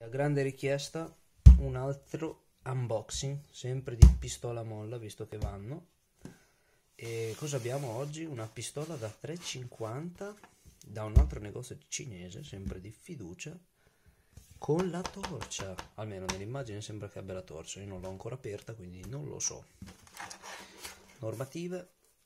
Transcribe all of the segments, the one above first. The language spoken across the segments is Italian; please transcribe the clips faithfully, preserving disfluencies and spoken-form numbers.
A grande richiesta un altro unboxing, sempre di pistola molla, visto che vanno. E cosa abbiamo oggi? Una pistola da tre virgola cinquanta da un altro negozio cinese, sempre di fiducia, con la torcia. Almeno nell'immagine sembra che abbia la torcia, io non l'ho ancora aperta, quindi non lo so. Normative.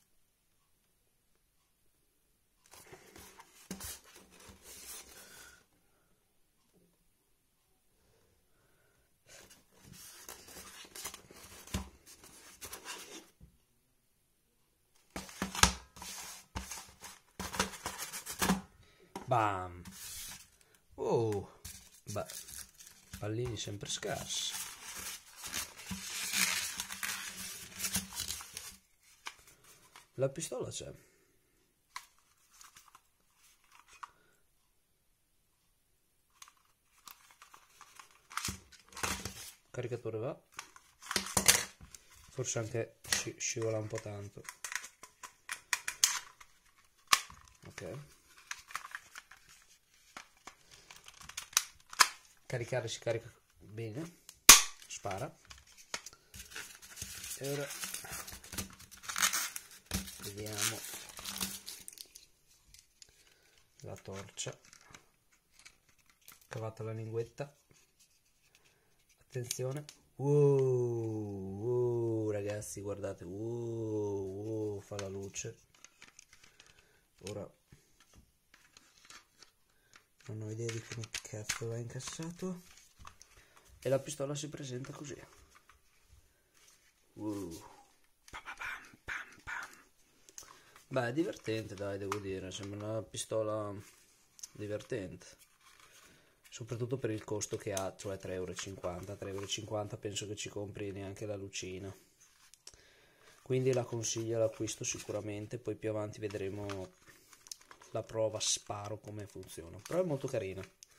Bam! Oh! Beh, pallini sempre scarsi. La pistola c'è. Caricatore va. Forse anche sci scivola un po' tanto. Ok. Caricare si carica bene. Spara. E ora vediamo la torcia. Cavata la linguetta. Attenzione. Wow, wow, ragazzi, guardate. Wow, wow, fa la luce. Ora non ho idea di come cazzo l'ha incassato. E la pistola si presenta così. Wow. Beh, è divertente, dai, devo dire. Sembra una pistola divertente. Soprattutto per il costo che ha, cioè tre virgola cinquanta. tre virgola cinquanta penso che ci compri neanche la lucina. Quindi la consiglio l'acquisto sicuramente. Poi più avanti vedremo la prova sparo come funziona. Però è molto carina.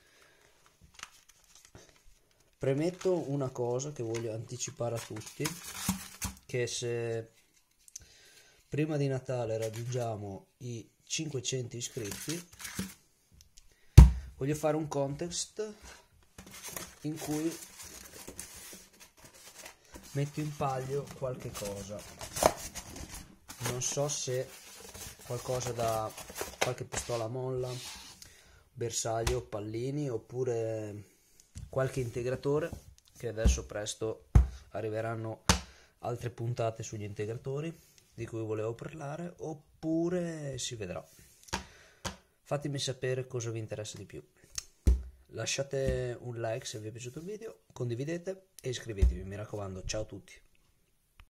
Premetto una cosa che voglio anticipare a tutti, che se prima di Natale raggiungiamo i cinquecento iscritti, voglio fare un contest in cui metto in palio qualche cosa. Non so se qualcosa da qualche pistola molla, bersaglio, pallini, oppure qualche integratore, che adesso presto arriveranno altre puntate sugli integratori di cui volevo parlare, oppure si vedrà. Fatemi sapere cosa vi interessa di più. Lasciate un like se vi è piaciuto il video, condividete e iscrivetevi, mi raccomando. Ciao a tutti.